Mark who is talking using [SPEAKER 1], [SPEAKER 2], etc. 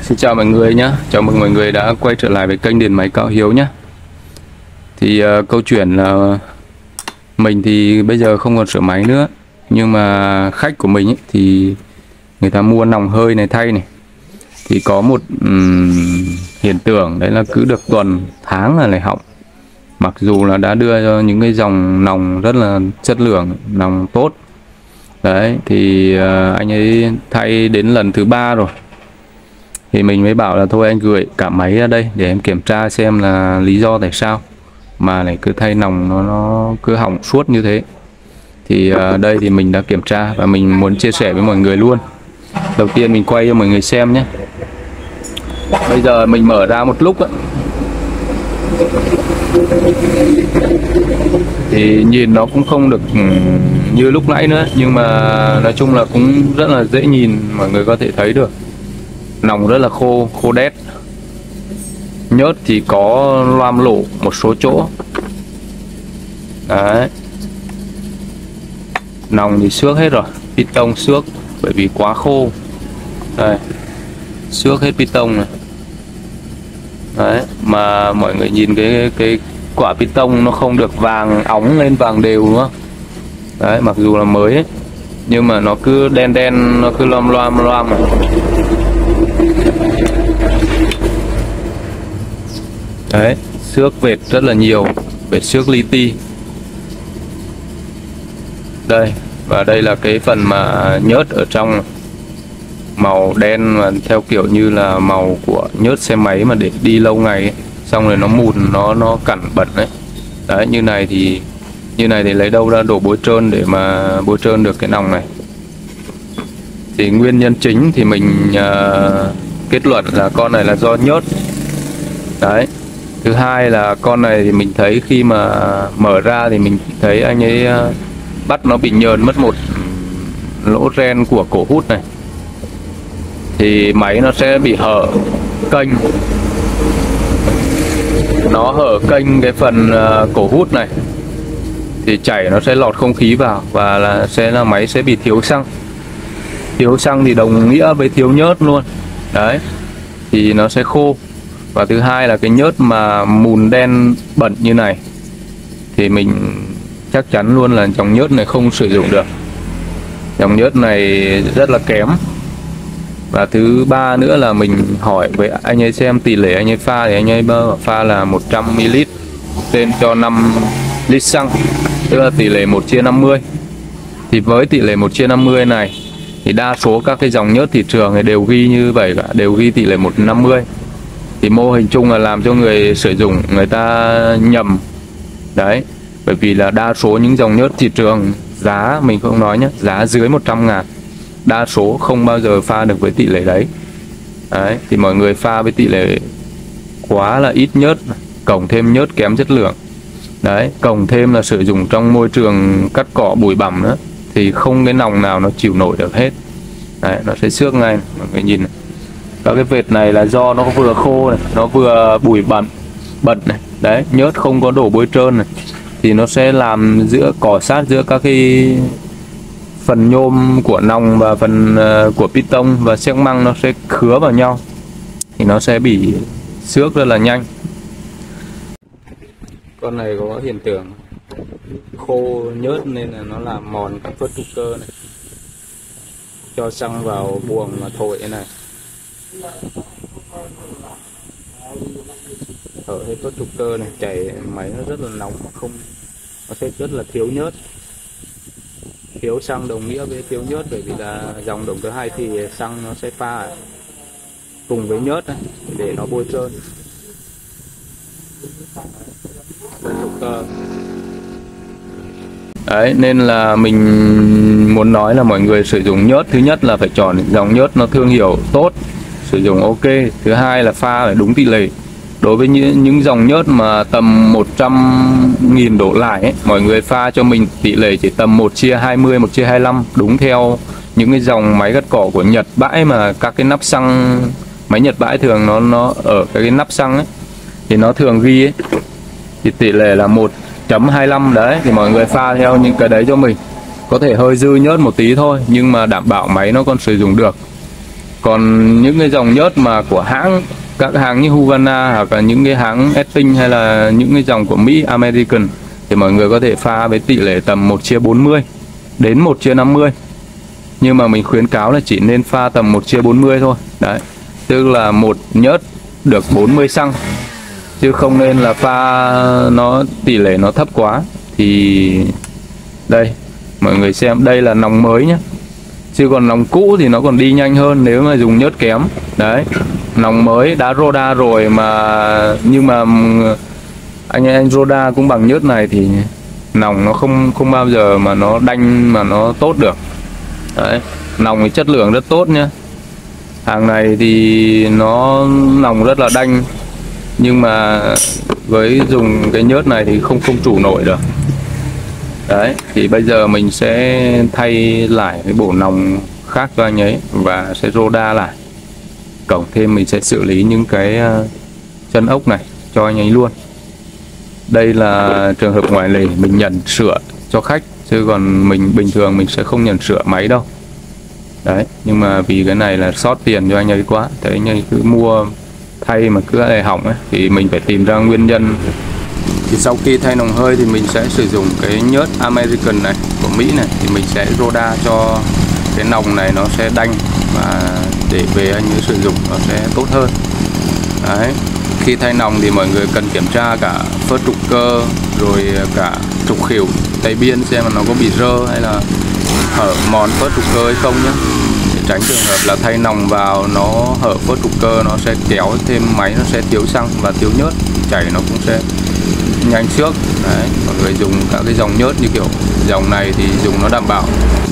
[SPEAKER 1] Xin chào mọi người nhé, chào mừng mọi người đã quay trở lại với kênh Điện Máy Cao Hiếu nhé. Thì câu chuyện là mình thì bây giờ không còn sửa máy nữa, nhưng mà khách của mình ấy, thì người ta mua nòng hơi này thay này. Thì có một hiện tượng đấy là cứ được tuần tháng là lại hỏng. Mặc dù là đã đưa cho những cái dòng nòng rất là chất lượng, nòng tốt. Đấy, thì anh ấy thay đến lần thứ 3 rồi. Thì mình mới bảo là thôi anh gửi cả máy ra đây để em kiểm tra xem là lý do tại sao mà lại cứ thay nòng nó cứ hỏng suốt như thế. Thì đây thì mình đã kiểm tra và mình muốn chia sẻ với mọi người luôn. Đầu tiên mình quay cho mọi người xem nhé. Bây giờ mình mở ra một lúc ấy, thì nhìn nó cũng không được như lúc nãy nữa, nhưng mà nói chung là cũng rất là dễ nhìn, mọi người có thể thấy được. Nòng rất là khô đét. Nhớt thì có loam lổ một số chỗ. Đấy. Nòng thì xước hết rồi, piston xước bởi vì quá khô. Đây, xước hết piston này. Đấy, mà mọi người nhìn cái quả piston nó không được vàng óng lên vàng đều đúng không? Đấy, mặc dù là mới ấy, nhưng mà nó cứ đen đen, nó cứ loam này. Đấy, xước vệt rất là nhiều, vệt xước li ti. Đây, và đây là cái phần mà nhớt ở trong, màu đen mà theo kiểu như là màu của nhớt xe máy mà để đi lâu ngày ấy. Xong rồi nó mùn, nó cặn bẩn đấy. Đấy, như này thì lấy đâu ra đổ bôi trơn để mà bôi trơn được cái nòng này. Thì nguyên nhân chính thì mình kết luận là con này là do nhớt. Đấy. Thứ hai là con này thì mình thấy khi mà mở ra thì mình thấy anh ấy bắt nó bị nhờn mất một lỗ ren của cổ hút này. Thì máy nó sẽ bị hở kênh. Nó hở kênh cái phần cổ hút này. Thì chảy nó sẽ lọt không khí vào và là máy sẽ bị thiếu xăng. Thiếu xăng thì đồng nghĩa với thiếu nhớt luôn. Đấy. Thì nó sẽ khô. Và thứ hai là cái nhớt mà mùn đen bẩn như này thì mình chắc chắn luôn là dòng nhớt này không sử dụng được. Dòng nhớt này rất là kém. Và thứ ba nữa là mình hỏi với anh ấy xem tỷ lệ anh ấy pha, thì anh ấy pha là 100ml trên cho 5 lít xăng, tức là tỷ lệ 1/50. Thì với tỷ lệ 1/50 này thì đa số các cái dòng nhớt thị trường thì đều ghi như vậy cả, đều ghi tỷ lệ 1/50. Thì mô hình chung là làm cho người sử dụng người ta nhầm. Đấy, bởi vì là đa số những dòng nhớt thị trường giá mình không nói nhé, giá dưới 100.000, đa số không bao giờ pha được với tỷ lệ đấy. Đấy, thì mọi người pha với tỷ lệ quá là ít nhớt, cộng thêm nhớt kém chất lượng. Đấy, cộng thêm là sử dụng trong môi trường cắt cỏ bụi bặm nữa thì không cái nòng nào nó chịu nổi được hết. Đấy, nó sẽ xước ngay, mọi người nhìn này. Các cái vệt này là do nó vừa khô này, nó vừa bụi bẩn này. Đấy, nhớt không có đổ bôi trơn này thì nó sẽ làm giữa cọ sát giữa các cái phần nhôm của nòng và phần của piston và xi măng, nó sẽ khứa vào nhau thì nó sẽ bị xước rất là nhanh. Con này có hiện tượng khô nhớt nên là nó làm mòn các phớt trụ cơ này. Cho xăng vào buồng mà thổi thế này, ở hết phớt trụ cơ này, chảy máy nó rất là nóng, không, nó sẽ rất là thiếu nhớt. Thiếu xăng đồng nghĩa với thiếu nhớt, bởi vì là dòng động cơ 2 thì xăng nó sẽ pha cùng với nhớt này, để nó bôi trơn. Đấy, nên là mình muốn nói là mọi người sử dụng nhớt, thứ nhất là phải chọn dòng nhớt nó thương hiệu tốt, sử dụng ok. Thứ hai là pha phải đúng tỷ lệ. Đối với những dòng nhớt mà tầm 100.000 đổ lại ấy, mọi người pha cho mình tỷ lệ chỉ tầm 1/20, 1/25, đúng theo những cái dòng máy cắt cỏ của Nhật bãi, mà các cái nắp xăng máy Nhật bãi thường nó ở cái nắp xăng ấy thì nó thường ghi ấy, thì tỷ lệ là 1/25. Đấy, thì mọi người pha theo những cái đấy cho mình. Có thể hơi dư nhớt một tí thôi, nhưng mà đảm bảo máy nó còn sử dụng được. Còn những cái dòng nhớt mà của hãng, các hãng như Husqvarna hoặc là những cái hãng Esting hay là những cái dòng của Mỹ, American, thì mọi người có thể pha với tỷ lệ tầm 1/40 đến 1/50. Nhưng mà mình khuyến cáo là chỉ nên pha tầm 1/40 thôi. Đấy, tức là một nhớt được 40 xăng, chứ không nên là pha nó tỷ lệ nó thấp quá. Thì đây, mọi người xem, đây là nòng mới nhé, chứ còn nòng cũ thì nó còn đi nhanh hơn nếu mà dùng nhớt kém. Đấy, nòng mới đã Roda rồi mà, nhưng mà anh Roda cũng bằng nhớt này thì nòng nó không bao giờ mà nó đanh mà nó tốt được. Đấy, nòng thì chất lượng rất tốt nhá. Hàng này thì nó nòng rất là đanh, nhưng mà với dùng cái nhớt này thì không trụ nổi được. Đấy, thì bây giờ mình sẽ thay lại cái bộ nòng khác cho anh ấy và sẽ Roda lại. Cộng thêm mình sẽ xử lý những cái chân ốc này cho anh ấy luôn. Đây là trường hợp ngoại lệ mình nhận sửa cho khách, chứ còn mình bình thường mình sẽ không nhận sửa máy đâu. Đấy, nhưng mà vì cái này là sót tiền cho anh ấy quá, thế anh ấy cứ mua thay mà cứ lại hỏng ấy, thì mình phải tìm ra nguyên nhân. Thì sau khi thay nòng hơi thì mình sẽ sử dụng cái nhớt American này của Mỹ này, thì mình sẽ Roda cho cái nòng này nó sẽ đanh, và để về anh ấy sử dụng nó sẽ tốt hơn. Đấy, khi thay nòng thì mọi người cần kiểm tra cả phớt trục cơ rồi cả trục khuỷu tay biên xem mà nó có bị rơ hay là hở mòn phớt trục cơ hay không nhé, để tránh trường hợp là thay nòng vào nó hở phớt trục cơ, nó sẽ kéo thêm máy, nó sẽ thiếu xăng và thiếu nhớt, chảy nó cũng sẽ nhanh xước. Đấy, mọi người dùng các cái dòng nhớt như kiểu dòng này thì dùng nó đảm bảo